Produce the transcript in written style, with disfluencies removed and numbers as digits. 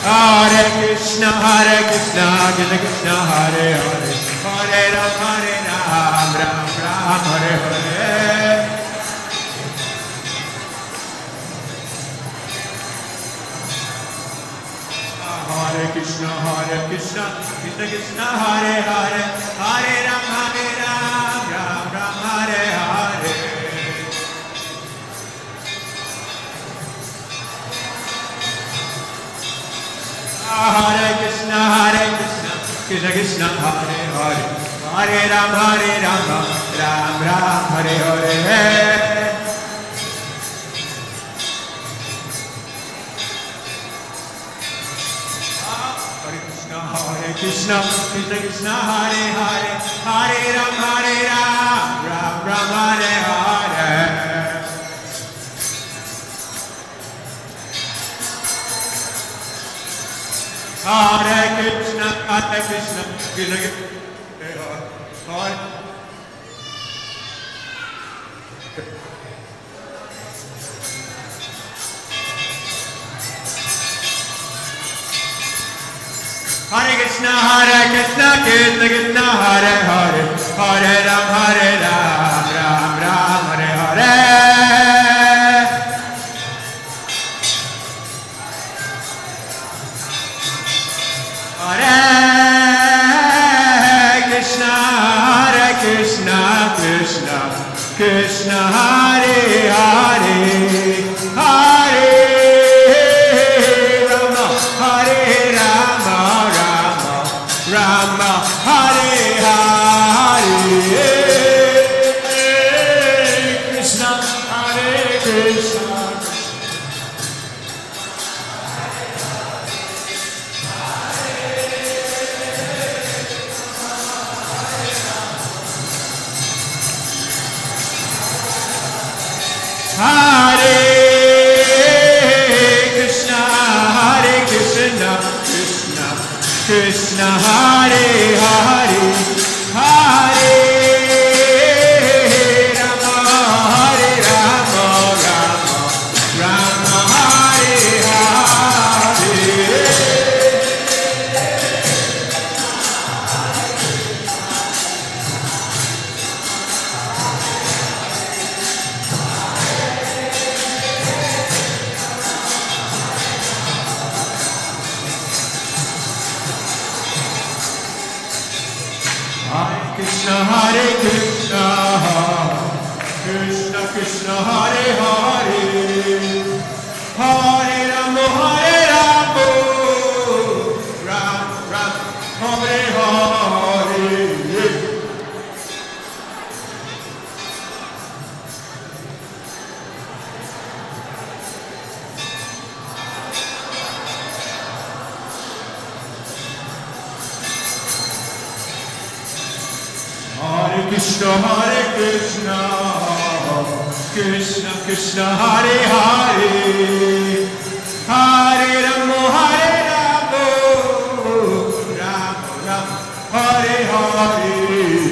Hare Krishna, Krishna Krishna, Hare Hare, Hare Ram, Ram Ram, Hare Hare. Hare Krishna, Krishna Krishna, Hare Hare, Hare Ram, Ram Ram, Hare Hare. Hare Krishna, Krishna Krishna, Hare Hare, Hare Ram, Ram Ram, Hare Hare. Krishna, Krishna Krishna, Hare Hare, Hare Ram, Ram Ram, Hare Hare. Hare Krishna, Krishna Krishna, Hare. Hare Krishna, Krishna Krishna, Hare Hare, Hare Ram, Ram Ram, Hare Hare. Hare Krishna, Krishna Krishna, Krishna Hare Hare, Hare Rama, Hare Rama, Rama Hare Hare, Krishna Hare Krishna, Hare Krishna, Krishna Krishna, Hare Hare, Hare Rama, Rama Rama, Hare Hare. Krishna, Krishna Krishna, Hare Hare, Hare Rama, Ram Ram, Hare Hare. Hare Krishna, Krishna Krishna, Hare Hare, Hare Rama, Ram Ram, Hare Hare.